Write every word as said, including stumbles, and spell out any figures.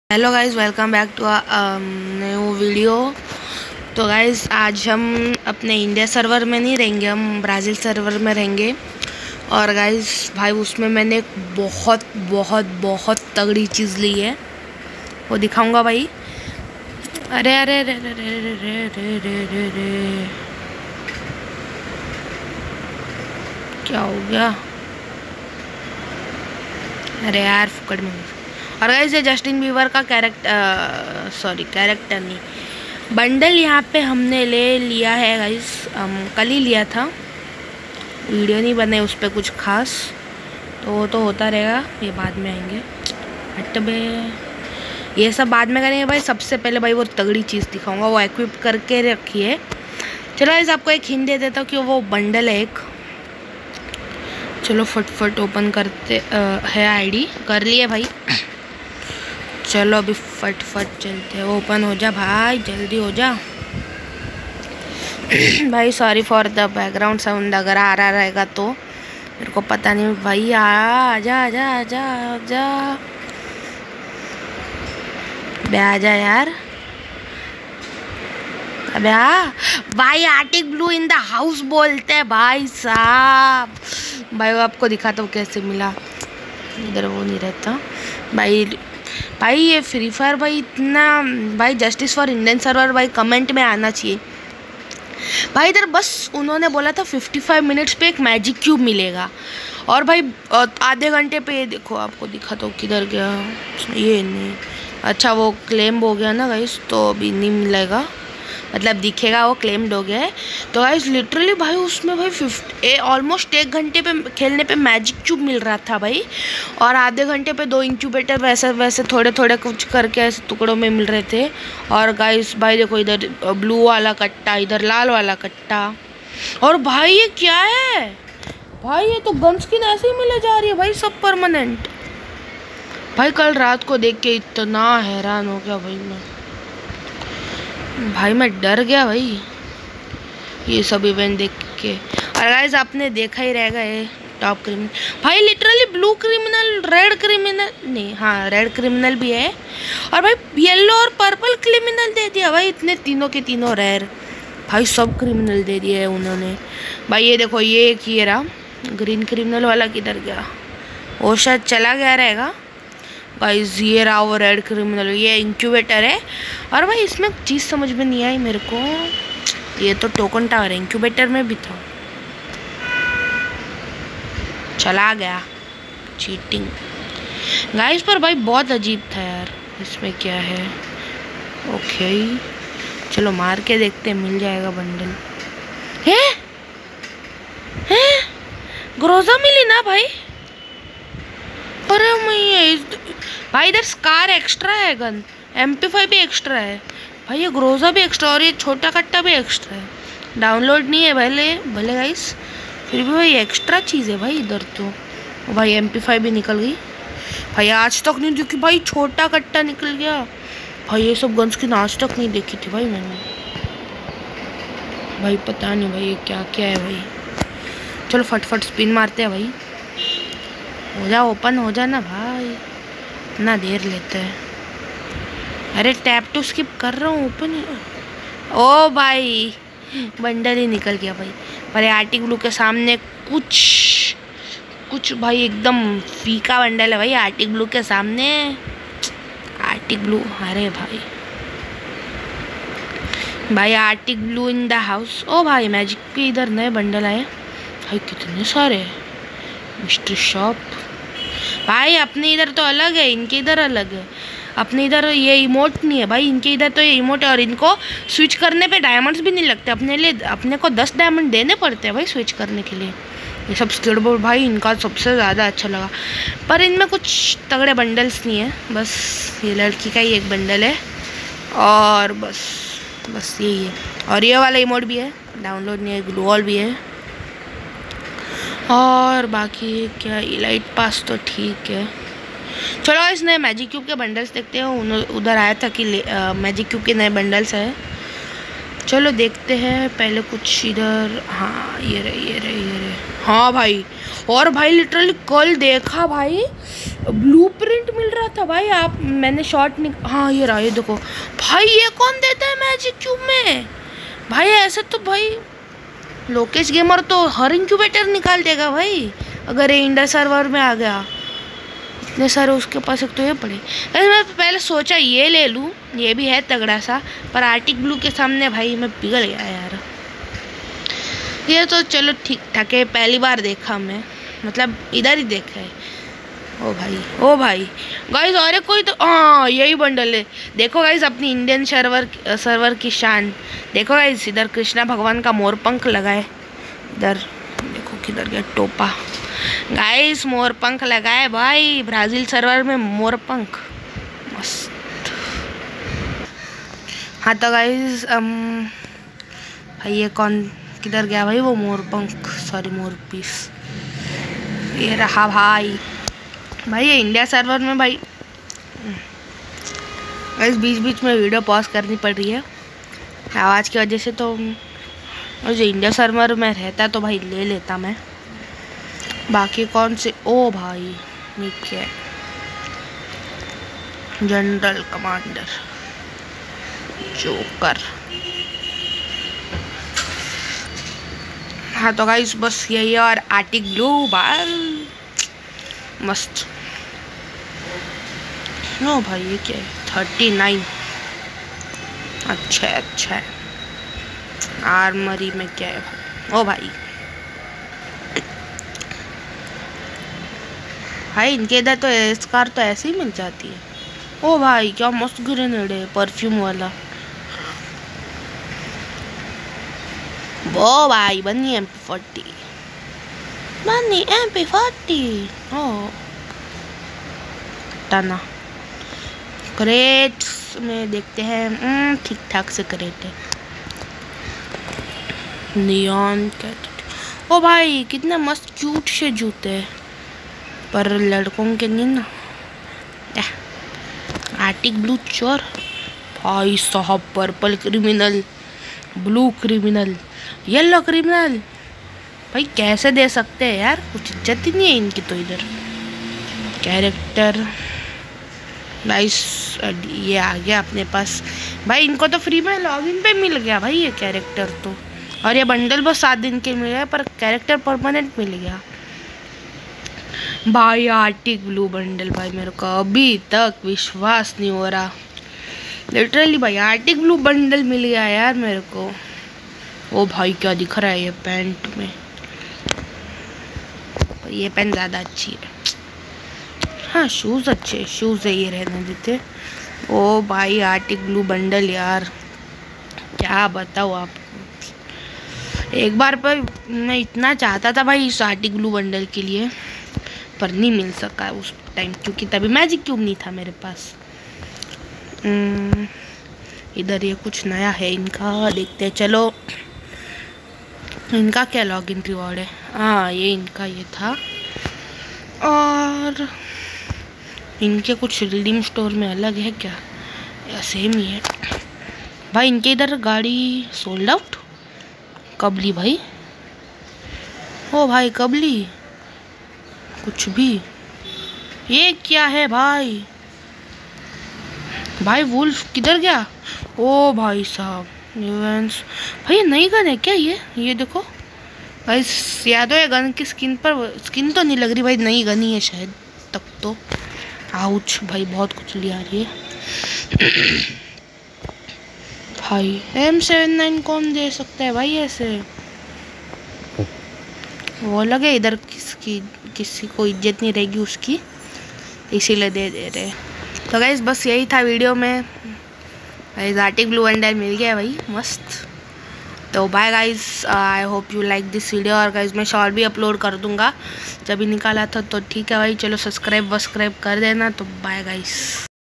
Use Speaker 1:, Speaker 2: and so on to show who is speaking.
Speaker 1: Hello guys, welcome back to new video. तो guys आज हम अपने इंडिया सर्वर में नहीं रहेंगे, हम ब्राज़ील सर्वर में रहेंगे। और गाइज़ भाई उसमें मैंने एक बहुत बहुत बहुत तगड़ी चीज़ ली है, वो दिखाऊंगा भाई। अरे अरे रे रे रे रे रे रे रे रे क्या हो गया? अरे यार फुकड़ में। और गाइस ये जस्टिन बीबर का कैरेक्टर, सॉरी कैरेक्टर नहीं, बंडल यहाँ पे हमने ले लिया है गाइस। हम कल ही लिया था, वीडियो नहीं बने उस पर कुछ खास, तो वो तो होता रहेगा, ये बाद में आएंगे। हट बे, ये सब बाद में करेंगे भाई। सबसे पहले भाई वो तगड़ी चीज़ दिखाऊंगा, वो इक्विप करके रखिए। चलो गाइस आपको एक हिंट दे देता हूँ कि वो बंडल है एक। चलो फटफट ओपन करते आ, है आईडी कर लिए भाई। चलो अभी फट फट चलते हैं, ओपन हो जा भाई, जल्दी हो जा भाई। Sorry for the background sound, अगर आ रहा रहेगा तो मेरे को पता नहीं भाई। आ आजा आजा आजा आजा बे, आजा यार। अबे हाँ भाई, Arctic blue in the house बोलते हैं भाई साहब। भाई वो आपको दिखाता हूँ कैसे मिला, इधर वो नहीं रहता भाई। भाई ये फ्री फायर भाई इतना, भाई जस्टिस फॉर इंडियन सर्वर भाई कमेंट में आना चाहिए भाई। इधर बस उन्होंने बोला था पचपन मिनट्स पे एक मैजिक क्यूब मिलेगा, और भाई आधे घंटे पे ये देखो, आपको दिखाता हूँ किधर गया। ये नहीं, अच्छा वो क्लेम हो गया ना गाइस, तो अभी नहीं मिलेगा, मतलब दिखेगा वो क्लेम्ड हो गया है। तो गाइस लिटरली भाई उसमें भाई फिफ्टी ऑलमोस्ट एक घंटे पे खेलने पे मैजिक क्यूब मिल रहा था भाई, और आधे घंटे पे दो इंक्यूबेटर वैसे वैसे थोड़े थोड़े कुछ करके ऐसे टुकड़ों में मिल रहे थे। और गाइस भाई देखो, इधर ब्लू वाला कट्टा, इधर लाल वाला कट्टा। और भाई ये क्या है भाई? ये तो गन स्किन ऐसे ही मिले जा रही है भाई, सब परमानेंट। भाई कल रात को देख के इतना हैरान हो गया भाई मैं भाई मैं डर गया भाई ये सब इवेंट देख के। और गाइस आपने देखा ही रहेगा ये टॉप क्रिमिनल भाई, literally blue criminal, red criminal नहीं, हाँ रेड क्रिमिनल भी है, और भाई येलो और पर्पल क्रिमिनल दे दिया भाई। इतने तीनों के तीनों रेयर भाई, सब क्रिमिनल दे दिए है उन्होंने भाई। ये देखो, ये एक ये रहा ग्रीन क्रिमिनल वाला, किधर गया वो? शायद चला गया रहेगा गाइस। ये रहा वो रेड क्रिमिनल, ये इंक्यूबेटर है। और भाई इसमें चीज़ समझ में नहीं आई मेरे को, ये तो टोकन टावर है, इंक्यूबेटर में भी था, चला गया, चीटिंग गाइस। पर भाई बहुत अजीब था यार, इसमें क्या है? ओके चलो मार के देखते हैं, मिल जाएगा बंडल। है है ग्रोजा मिली ना भाई? अरे मैं भाई इधर स्कार एक्स्ट्रा है, गन एम पी फाइव भी एक्स्ट्रा है भाई, ये ग्रोजा भी एक्स्ट्रा, और ये छोटा कट्टा भी एक्स्ट्रा है। डाउनलोड नहीं है भले भले गाइस, फिर भी भाई एक्स्ट्रा चीज़ है भाई इधर तो। भाई एम पी फाइव भी निकल गई भाई, आज तक नहीं देखी भाई, छोटा कट्टा निकल गया भाई। ये सब गन्स की आज तक नहीं देखी थी भाई मैंने भाई, पता नहीं भाई ये क्या क्या है भाई। चलो फटफट स्पिन मारते हैं भाई, हो जा ओपन हो जा ना भाई, इतना देर लेते हैं। अरे टैप टू स्किप कर रहा हूँ, ओपन। ओ भाई बंडल ही निकल गया भाई। पर आर्टिक ब्लू के सामने कुछ कुछ भाई एकदम फीका बंडल है भाई आर्टिक ब्लू के सामने। आर्टिक ब्लू, अरे भाई भाई Arctic blue in the house. ओ भाई मैजिक के इधर नए बंडल आए भाई, कितने सारे। मिस्ट्री शॉप भाई, अपने इधर तो अलग है, इनके इधर अलग है। अपने इधर ये इमोट नहीं है भाई, इनके इधर तो ये इमोट है, और इनको स्विच करने पे डायमंड्स भी नहीं लगते। अपने लिए अपने को दस डायमंड देने पड़ते हैं भाई स्विच करने के लिए। ये सब स्किड बोर्ड भाई इनका सबसे ज़्यादा अच्छा लगा, पर इनमें कुछ तगड़े बंडल्स नहीं है, बस ये लड़की का ही एक बंडल है, और बस बस यही है। और ये वाला इमोट भी है, डाउनलोड नहीं है, ग्लू वॉल भी है, और बाकी क्या इलाइट पास तो ठीक है। चलो इसने मैजिक क्यूब के बंडल्स देखते हैं, उधर आया था कि मैजिक क्यूब के नए बंडल्स है। चलो देखते हैं पहले कुछ इधर। हाँ ये रहे ये रहे ये रहे हाँ भाई। और भाई लिटरली कल देखा भाई, ब्लूप्रिंट मिल रहा था भाई। आप मैंने शॉर्ट निक हाँ ये रहा, ये देखो भाई। ये कौन देता है मैजिक क्यूब में भाई? ऐसे तो भाई लोकेश गेमर तो हर इंक्यूबेटर निकाल देगा भाई, अगर ये इंडर सर्वर में आ गया। इतने सारे उसके पास, एक तो ये पड़े। अरे मैं पहले सोचा ये ले लूँ, ये भी है तगड़ा सा, पर आर्टिक ब्लू के सामने भाई मैं पिघल गया यार। ये तो चलो ठीक ठाक है, पहली बार देखा मैं, मतलब इधर ही देखा है। ओ भाई ओ भाई गाइस, और कोई तो हाँ यही बंडल है। देखो गाइस अपनी इंडियन सर्वर सर्वर की शान देखो गाइस। इधर कृष्णा भगवान का मोर पंख लगाए, इधर देखो किधर गया टोपा। गाइस मोर पंख लगाए भाई, ब्राज़ील सर्वर में मोर पंख मस्त। हाँ तो गाइस भाई ये कौन किधर गया भाई? वो मोर पंख, सॉरी मोर पीस, ये रहा भाई। भाई ये इंडिया सर्वर में भाई इस बीच बीच में वीडियो पॉज करनी पड़ रही है आवाज़ की वजह से। तो जो इंडिया सर्वर में रहता तो भाई ले लेता मैं। बाकी कौन से, ओ भाई ठीक है, जनरल कमांडर जोकर। हाँ तो गाइस बस यही है, और आर्टिक ब्लू बाल मस्त। नो भाई ये क्या है? थर्टी नाइन, अच्छा है अच्छा है। आर्मरी में क्या है? ओ भाई भाई इनके इधर तो स्कार तो ऐसे ही मिल जाती है। ओ भाई क्या मस्त ग्रेनेड है, परफ्यूम वाला। वो भाई bunny M P forty, bunny M P forty. ओ टाना क्रेट्स में देखते हैं, ठीक ठाक से क्रेट है। नियॉन कैट, ओ भाई कितने मस्त क्यूट से जूते हैं, पर लड़कों के नहीं ना। आर्टिक ब्लू चोर भाई साहब, purple criminal, blue criminal, yellow criminal. भाई कैसे दे सकते हैं यार, कुछ इज्जत ही नहीं है इनकी तो। इधर कैरेक्टर नाइस, ये आ गया अपने पास भाई। इनको तो फ्री में लॉगिन पे मिल गया भाई ये कैरेक्टर तो, और ये बंडल बस सात दिन के मिल गया, पर कैरेक्टर परमानेंट मिल गया भाई। आर्टिक ब्लू बंडल भाई मेरे को अभी तक विश्वास नहीं हो रहा, लिटरली भाई आर्टिक ब्लू बंडल मिल गया यार मेरे को। ओ भाई क्या दिख रहा है ये पैंट में, पर ये पैंट ज़्यादा अच्छी है। हाँ शूज़ अच्छे, शूज़ है ये रहने देते। ओ भाई आर्टिक ब्लू बंडल यार, क्या बताऊँ आपको। एक बार पर मैं इतना चाहता था भाई इस आर्टिक ब्लू बंडल के लिए, पर नहीं मिल सका उस टाइम, क्योंकि तभी मैजिक क्यूब नहीं था मेरे पास। इधर ये कुछ नया है इनका, देखते हैं चलो। इनका क्या लॉगिन रिवॉर्ड है? हाँ ये इनका ये था, और इनके कुछ रिडीम स्टोर में अलग है क्या या सेम ही है भाई? इनके इधर गाड़ी सोल्ड आउट, कबली भाई। ओ भाई कबली कुछ भी, ये क्या है भाई? भाई वुल्फ किधर गया? ओ भाई साहब इवेंट्स भाई, ये नई गन है क्या ये? ये देखो भाई, याद हो ये गन की स्किन पर, स्किन तो नहीं लग रही भाई, नई गन ही है शायद तक तो। आउच भाई बहुत कुछ लिया रही है भाई। एम सेवन नाइन कौन दे सकता है भाई ऐसे? वो लगे इधर किसकी किसी को इज्जत नहीं रहेगी उसकी, इसीलिए दे दे रहे। तो गाइस बस यही था वीडियो में गाइस, आर्टिक ब्लू बंडल मिल गया भाई मस्त। तो bye guys, I hope you like this video. और गाइस मैं शॉर्ट भी अपलोड कर दूंगा जब भी निकाला था, तो ठीक है भाई। चलो सब्सक्राइब वस्क्राइब कर देना। तो बाय गाइस।